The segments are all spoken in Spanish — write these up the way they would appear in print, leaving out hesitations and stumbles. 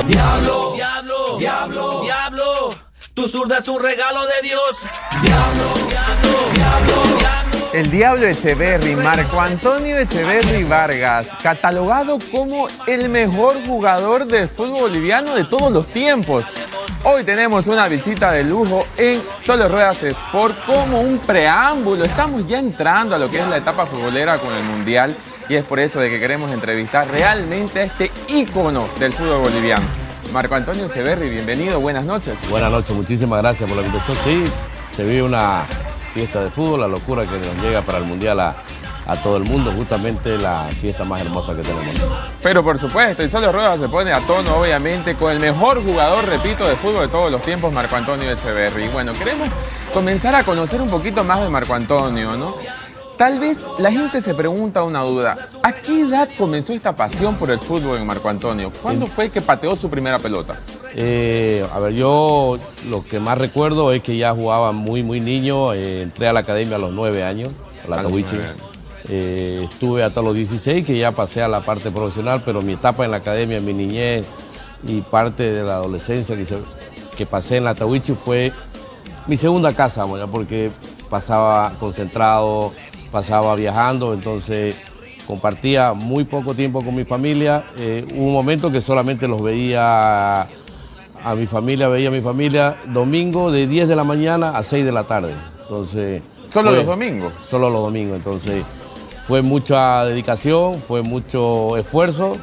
Diablo, diablo, diablo, diablo, tu zurda es un regalo de Dios. Diablo, diablo, diablo, diablo. El Diablo Echeverri, Marco Antonio Echeverri Vargas, catalogado como el mejor jugador de fútbol boliviano de todos los tiempos. Hoy tenemos una visita de lujo en Solo Ruedas Sport como un preámbulo. Estamos ya entrando a lo que es la etapa futbolera con el Mundial y es por eso de que queremos entrevistar realmente a este ícono del fútbol boliviano. Marco Antonio Echeverri, bienvenido, buenas noches. Buenas noches, muchísimas gracias por la invitación. Sí, se vive una fiesta de fútbol, la locura que nos llega para el Mundial a todo el mundo, justamente la fiesta más hermosa que tenemos. Pero por supuesto, y Solo Ruedas se pone a tono, obviamente, con el mejor jugador, repito, de fútbol de todos los tiempos, Marco Antonio Echeverri. Y bueno, queremos comenzar a conocer un poquito más de Marco Antonio, ¿no? Tal vez la gente se pregunta una duda, ¿a qué edad comenzó esta pasión por el fútbol en Marco Antonio? ¿Cuándo fue que pateó su primera pelota? A ver, yo lo que más recuerdo es que ya jugaba muy niño, entré a la academia a los 9 años, a la Tahuichi. Estuve hasta los 16, que ya pasé a la parte profesional, pero mi etapa en la academia, mi niñez y parte de la adolescencia que pasé en la Tahuichi fue mi segunda casa, porque pasaba concentrado, pasaba viajando, entonces compartía muy poco tiempo con mi familia. Hubo un momento que solamente los veía a mi familia, domingo de 10 de la mañana a 6 de la tarde. Entonces, ¿Solo los domingos? Solo los domingos, entonces fue mucha dedicación, fue mucho esfuerzo.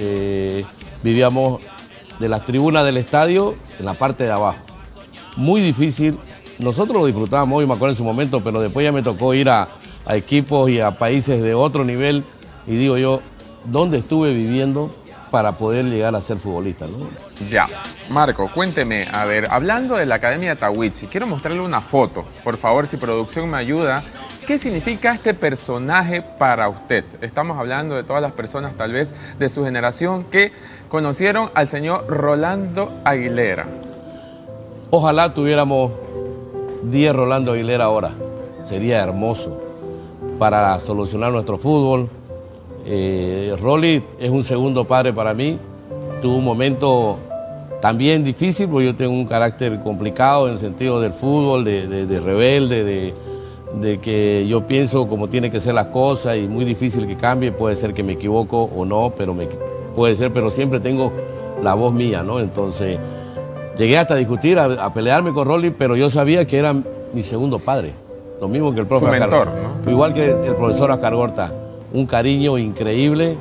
Vivíamos de las tribunas del estadio en la parte de abajo. Muy difícil. Nosotros lo disfrutábamos, hoy me acuerdo en su momento, pero después ya me tocó ir a equipos y a países de otro nivel y digo yo, ¿dónde estuve viviendo para poder llegar a ser futbolista, ¿no? Ya, Marco, cuénteme, a ver, hablando de la Academia Tahuichi, quiero mostrarle una foto, por favor, si producción me ayuda. ¿Qué significa este personaje para usted? Estamos hablando de todas las personas, tal vez, de su generación que conocieron al señor Rolando Aguilera. Ojalá tuviéramos 10 Rolando Aguilera ahora, sería hermoso para solucionar nuestro fútbol. Rolly es un segundo padre para mí, tuvo un momento también difícil porque yo tengo un carácter complicado en el sentido del fútbol, de rebelde, de que yo pienso como tienen que ser las cosas y muy difícil que cambie, puede ser que me equivoco o no, puede ser, pero siempre tengo la voz mía, ¿no? Entonces llegué hasta a discutir, a pelearme con Rolly, pero yo sabía que era mi segundo padre. Lo mismo que el profe. Su mentor, ¿no? Igual que el profesor Oscar Gorta. Un cariño increíble.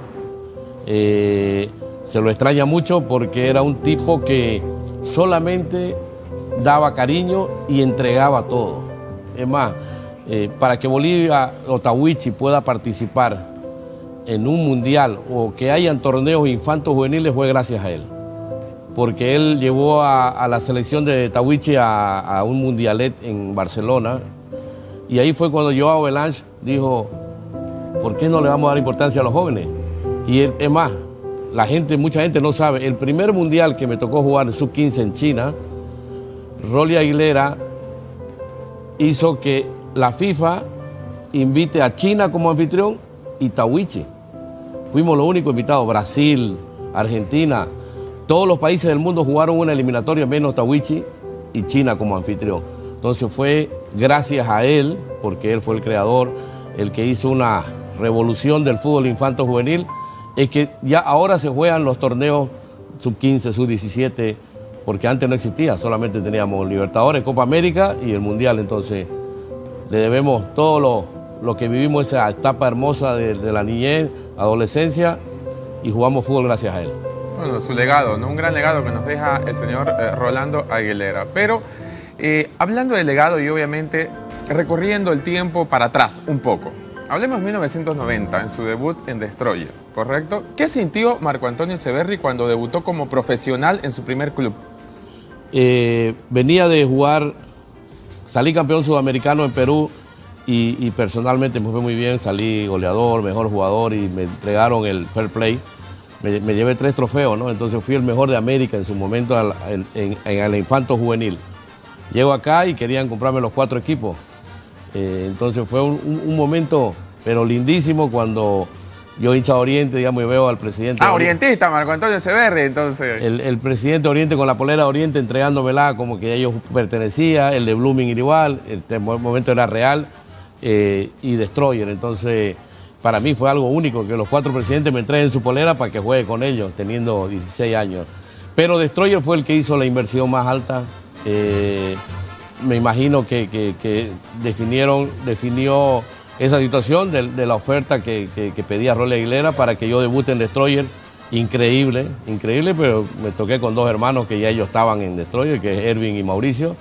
Se lo extraña mucho porque era un tipo que solamente daba cariño y entregaba todo. Es más, para que Bolivia o Tahuichi pueda participar en un mundial o que hayan torneos infantos juveniles fue gracias a él. Porque él llevó a la selección de Tahuichi a un mundialet en Barcelona. Y ahí fue cuando Joao Belange dijo, ¿por qué no le vamos a dar importancia a los jóvenes? Y es más, mucha gente no sabe, el primer mundial que me tocó jugar sub-15 en China, Rolly Aguilera hizo que la FIFA invite a China como anfitrión y Tahuichi. Fuimos los únicos invitados, Brasil, Argentina, todos los países del mundo jugaron una eliminatoria menos Tahuichi y China como anfitrión. Entonces fue gracias a él, porque él fue el creador, el que hizo una revolución del fútbol infanto juvenil, es que ya ahora se juegan los torneos sub-15, sub-17, porque antes no existía, solamente teníamos Libertadores, Copa América y el Mundial. Entonces le debemos todo lo que vivimos, esa etapa hermosa de la niñez, adolescencia, y jugamos fútbol gracias a él. Bueno, su legado, ¿no? Un gran legado que nos deja el señor Rolando Aguilera. Pero hablando de legado y obviamente recorriendo el tiempo para atrás un poco. Hablemos de 1990, en su debut en Destroyer, ¿correcto? ¿Qué sintió Marco Antonio Echeverri cuando debutó como profesional en su primer club? Venía de jugar, salí campeón sudamericano en Perú y personalmente me fue muy bien, salí goleador, mejor jugador y me entregaron el Fair Play. Me llevé 3 trofeos, ¿no? Entonces fui el mejor de América en su momento en el infanto juvenil. Llego acá y querían comprarme los 4 equipos. Entonces fue un momento, pero lindísimo, cuando Yo hincha Oriente, digamos, y veo al presidente. Orientista, Marco Antonio Echeverri, entonces. El presidente Oriente con la polera de Oriente entregándomela como que a ellos pertenecía, el de Blooming igual, el momento era Real y Destroyer. Entonces, para mí fue algo único que los 4 presidentes me entreguen su polera para que juegue con ellos, teniendo 16 años. Pero Destroyer fue el que hizo la inversión más alta. Me imagino que definió esa situación de la oferta que pedía Rolly Aguilera para que yo debute en Destroyer. Increíble, increíble, pero me toqué con 2 hermanos que ya ellos estaban en Destroyer, que es Erwin y Mauricio.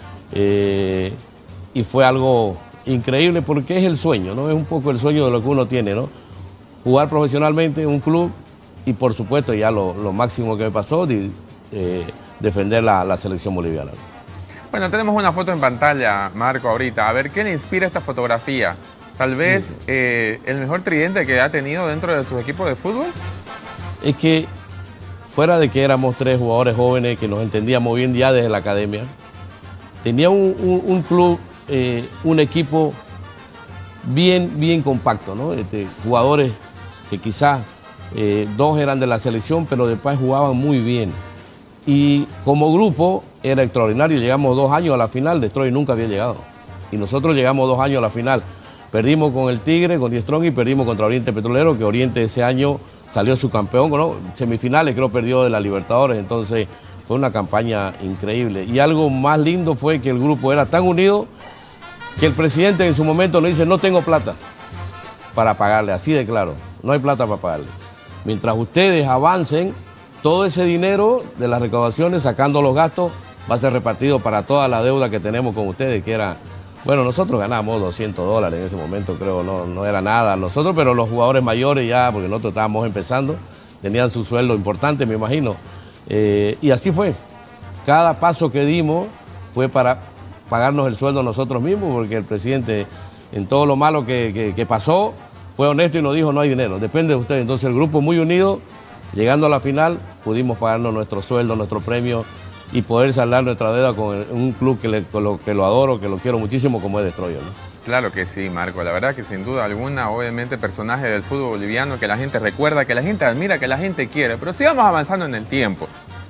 Y fue algo increíble porque es el sueño, ¿no? Es un poco el sueño de lo que uno tiene, ¿no? Jugar profesionalmente en un club y, por supuesto, ya lo máximo que me pasó, defender la selección boliviana. Bueno, tenemos una foto en pantalla, Marco, ahorita. A ver, ¿qué le inspira esta fotografía? Tal vez el mejor tridente que ha tenido dentro de sus equipos de fútbol. Es que, fuera de que éramos 3 jugadores jóvenes que nos entendíamos bien ya desde la academia, tenía un club, un equipo bien compacto, ¿no? Jugadores que quizás 2 eran de la selección, pero después jugaban muy bien. Y como grupo era extraordinario. Llegamos 2 años a la final, Destroyer nunca había llegado. Y nosotros llegamos 2 años a la final. Perdimos con el Tigre, con Die Strong, y perdimos contra Oriente Petrolero, que Oriente ese año salió subcampeón, ¿no? Semifinales creo perdió de la Libertadores, entonces fue una campaña increíble. Y algo más lindo fue que el grupo era tan unido que el presidente en su momento nos dice: no tengo plata para pagarle, así de claro, no hay plata para pagarle. Mientras ustedes avancen, todo ese dinero de las recaudaciones, sacando los gastos, va a ser repartido para toda la deuda que tenemos con ustedes, que era... Bueno, nosotros ganamos $200 en ese momento, creo, no era nada nosotros, pero los jugadores mayores ya, porque nosotros estábamos empezando, tenían su sueldo importante, me imagino. Y así fue. Cada paso que dimos fue para pagarnos el sueldo nosotros mismos, porque el presidente, en todo lo malo que pasó, fue honesto y nos dijo: no hay dinero, depende de ustedes. Entonces el grupo muy unido, llegando a la final, pudimos pagarnos nuestro sueldo, nuestro premio, y poder saldar nuestra deuda con un club que lo adoro, que lo quiero muchísimo, como es Destroyer, ¿no? Claro que sí, Marco. La verdad que sin duda alguna, obviamente, personaje del fútbol boliviano que la gente recuerda, que la gente admira, que la gente quiere. Pero sigamos avanzando en el tiempo.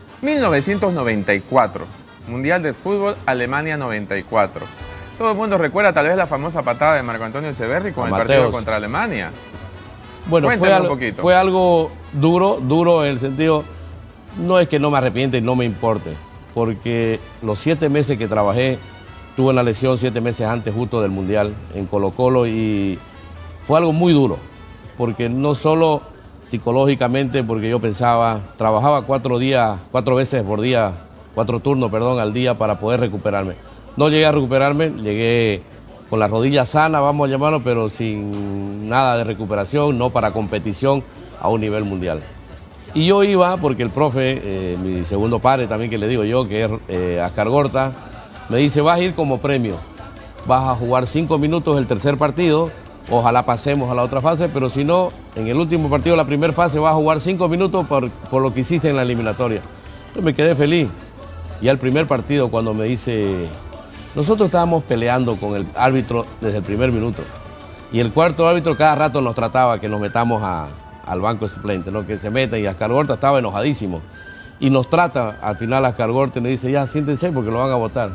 1994, Mundial de Fútbol, Alemania 94. Todo el mundo recuerda tal vez la famosa patada de Marco Antonio Echeverri con el partido contra Alemania. Bueno, fue algo duro en el sentido... No es que no me arrepiente y no me importe, porque los 7 meses que trabajé, tuve una lesión 7 meses antes justo del Mundial en Colo-Colo, y fue algo muy duro, porque no solo psicológicamente, porque yo pensaba, trabajaba 4 veces por día, 4 turnos, perdón, al día para poder recuperarme. No llegué a recuperarme, llegué con la rodilla sana, vamos a llamarlo, pero sin nada de recuperación, no para competición a un nivel mundial. Y yo iba porque el profe, mi segundo padre también que le digo yo, que es Ascar Gorta, me dice: vas a ir como premio, vas a jugar 5 minutos el tercer partido, ojalá pasemos a la otra fase, pero si no, en el último partido de la primera fase vas a jugar 5 minutos por lo que hiciste en la eliminatoria. Entonces me quedé feliz. Y al primer partido, cuando me dice... Nosotros estábamos peleando con el árbitro desde el primer minuto, y el cuarto árbitro cada rato nos trataba que nos metamos al banco de suplente, ¿no? Que se meten, y Ascar Gorta estaba enojadísimo. Y nos trata, al final Ascar Gorta me dice: ya, siéntense porque lo van a votar.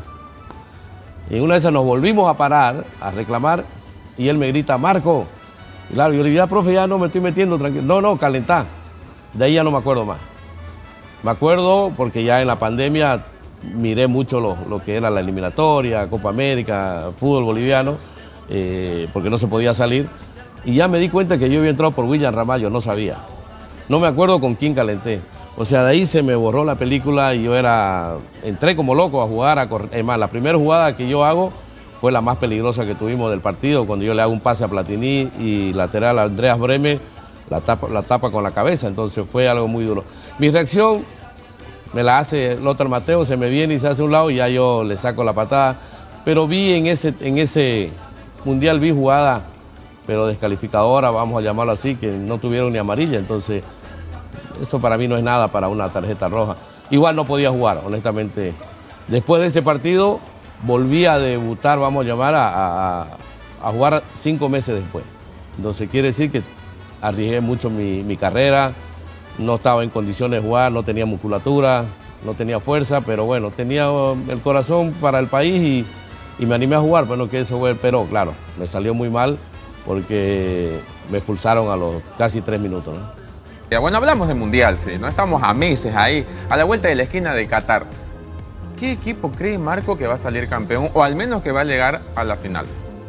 Y en una de esas nos volvimos a parar, a reclamar, y él me grita: Marco. Y claro, yo le digo: ya, profe, ya no me estoy metiendo, tranquilo. No, calentá. De ahí ya no me acuerdo más. Me acuerdo porque ya en la pandemia miré mucho lo que era la eliminatoria, Copa América, fútbol boliviano, porque no se podía salir. Y ya me di cuenta que yo había entrado por William Ramallo, no sabía. No me acuerdo con quién calenté. O sea, de ahí se me borró la película y yo entré como loco a jugar, a correr. Es más, la primera jugada que yo hago fue la más peligrosa que tuvimos del partido, cuando yo le hago un pase a Platini y lateral a Andreas Breme la tapa con la cabeza. Entonces fue algo muy duro. Mi reacción me la hace Lothar Matthäus, se me viene y se hace a un lado y ya yo le saco la patada. Pero vi en ese mundial, vi jugada, pero descalificadora, vamos a llamarlo así, que no tuvieron ni amarilla. Entonces, eso para mí no es nada para una tarjeta roja. Igual no podía jugar, honestamente. Después de ese partido, volví a debutar, vamos a llamar, a jugar 5 meses después. Entonces, quiere decir que arriesgué mucho mi carrera, no estaba en condiciones de jugar, no tenía musculatura, no tenía fuerza, pero bueno, tenía el corazón para el país y me animé a jugar, bueno, que eso fue, pero claro, me salió muy mal porque me expulsaron a los casi 3 minutos, ¿no? Ya, bueno, hablamos de Mundial, sí, ¿no? Estamos a meses ahí, a la vuelta de la esquina de Qatar. ¿Qué equipo cree Marco que va a salir campeón o al menos que va a llegar a la final?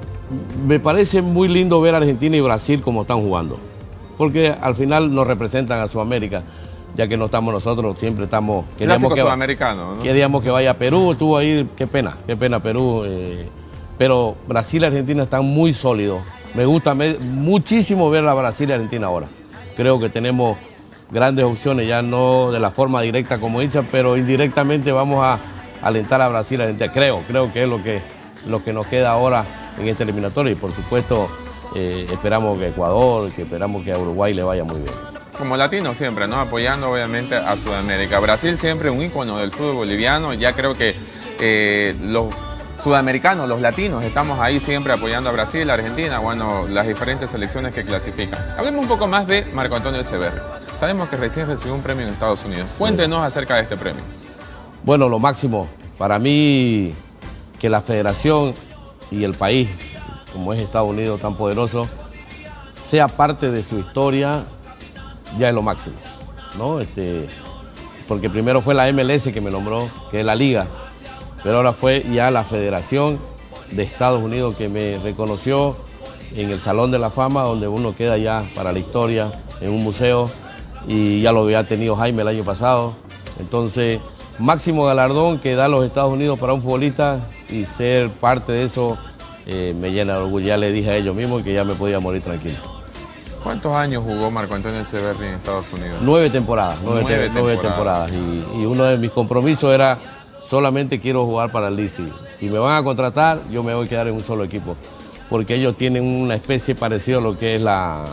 Me parece muy lindo ver a Argentina y Brasil como están jugando, porque al final nos representan a Sudamérica, ya que no estamos nosotros, siempre estamos... Clásico sudamericano, ¿no? Queríamos que vaya a Perú, estuvo ahí, qué pena Perú, pero Brasil y Argentina están muy sólidos. Me gusta muchísimo ver a Brasil y Argentina ahora. Creo que tenemos grandes opciones, ya no de la forma directa como hinchas, pero indirectamente vamos a alentar a Brasil y Argentina. Creo que es lo que nos queda ahora en este eliminatorio y por supuesto esperamos que Ecuador, esperamos que a Uruguay le vaya muy bien. Como latino siempre, ¿no? Apoyando obviamente a Sudamérica. Brasil siempre un ícono del fútbol boliviano. Ya creo que los sudamericanos, los latinos, estamos ahí siempre apoyando a Brasil, a Argentina, bueno, las diferentes selecciones que clasifican. Hablemos un poco más de Marco Antonio Echeverri. Sabemos que recién recibió un premio en Estados Unidos. Cuéntenos acerca de este premio. Bueno, lo máximo para mí que la federación y el país, como es Estados Unidos tan poderoso, sea parte de su historia, ya es lo máximo, ¿no? Porque primero fue la MLS que me nombró, que es la liga, pero ahora fue ya la Federación de Estados Unidos que me reconoció en el Salón de la Fama, donde uno queda ya para la historia, en un museo, y ya lo había tenido Jaime el año pasado. Entonces, máximo galardón que da los Estados Unidos para un futbolista y ser parte de eso me llena de orgullo. Ya le dije a ellos mismos que ya me podía morir tranquilo. ¿Cuántos años jugó Marco Antonio Echeverri en Estados Unidos? 9 temporadas, 9 temporadas. Y uno de mis compromisos era solamente quiero jugar para el DC. Si me van a contratar, yo me voy a quedar en un solo equipo. Porque ellos tienen una especie parecida a lo que es la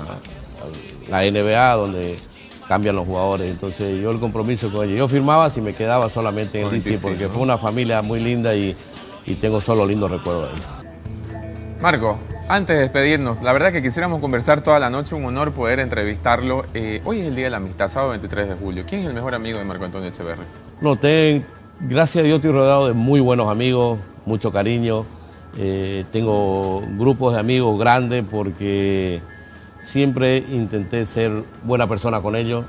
NBA, donde cambian los jugadores. Entonces yo el compromiso con ellos. Yo firmaba si me quedaba solamente en el DC, porque ¿no? Fue una familia muy linda y tengo solo lindos recuerdos de ellos. Marco, antes de despedirnos, la verdad que quisiéramos conversar toda la noche, un honor poder entrevistarlo. Hoy es el Día de la Amistad, sábado 23 de julio. ¿Quién es el mejor amigo de Marco Antonio Echeverri? No, gracias a Dios estoy rodeado de muy buenos amigos, mucho cariño. Tengo grupos de amigos grandes porque siempre intenté ser buena persona con ellos.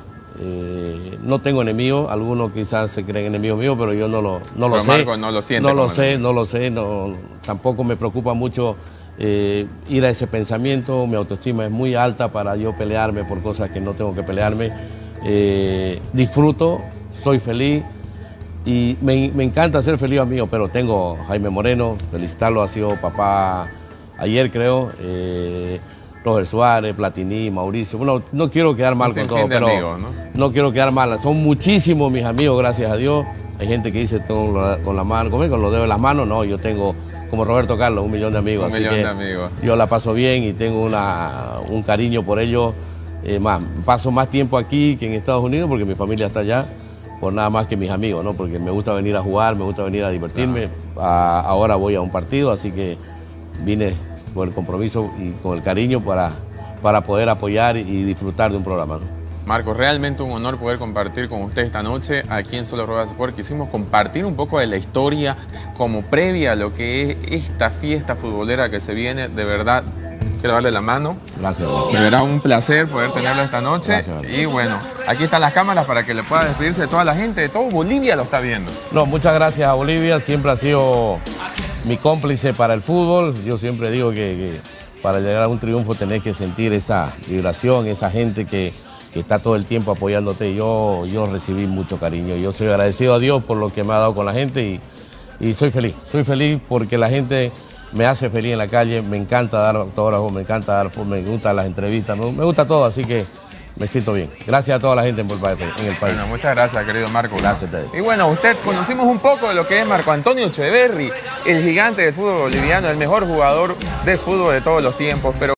No tengo enemigos, algunos quizás se creen enemigos míos, pero yo no lo sé. Marco no lo siente. No lo sé, tampoco me preocupa mucho ir a ese pensamiento. Mi autoestima es muy alta para yo pelearme por cosas que no tengo que pelearme. Disfruto, soy feliz y me encanta ser feliz amigo, pero tengo a Jaime Moreno, felicitarlo, ha sido papá ayer creo. Roger Suárez, Platini, Mauricio. Bueno, no quiero quedar mal con todo, pero amigos, ¿no? Quiero quedar mal. Son muchísimos mis amigos, gracias a Dios. Hay gente que dice con la mano, con los dedos de las manos. No, yo tengo, como Roberto Carlos, 1 millón de amigos. Un millón de amigos. Yo la paso bien y tengo un cariño por ellos. Paso más tiempo aquí que en Estados Unidos porque mi familia está allá, por nada más que mis amigos, ¿no? Porque me gusta venir a jugar, me gusta venir a divertirme. Claro. Ahora voy a un partido, así que vine por el compromiso y con el cariño para poder apoyar y disfrutar de un programa, ¿no? Marco, realmente un honor poder compartir con usted esta noche aquí en Solo Ruedas Sport. Quisimos compartir un poco de la historia como previa a lo que es esta fiesta futbolera que se viene. De verdad, quiero darle la mano. Gracias. De verdad, un placer poder tenerlo esta noche. Gracias. Y bueno, aquí están las cámaras para que le pueda despedirse de toda la gente. De todo Bolivia lo está viendo. No, muchas gracias a Bolivia. Siempre ha sido mi cómplice para el fútbol. Yo siempre digo que para llegar a un triunfo tenés que sentir esa vibración, esa gente que está todo el tiempo apoyándote. Yo recibí mucho cariño. Yo soy agradecido a Dios por lo que me ha dado con la gente y soy feliz. Soy feliz porque la gente me hace feliz en la calle. Me encanta dar autógrafos, me gustan las entrevistas, me gusta todo, así que me siento bien. Gracias a toda la gente en el país. Bueno, muchas gracias, querido Marco. Gracias a ti. Y bueno, conocimos un poco de lo que es Marco Antonio Echeverri, el gigante del fútbol boliviano, el mejor jugador de fútbol de todos los tiempos. Pero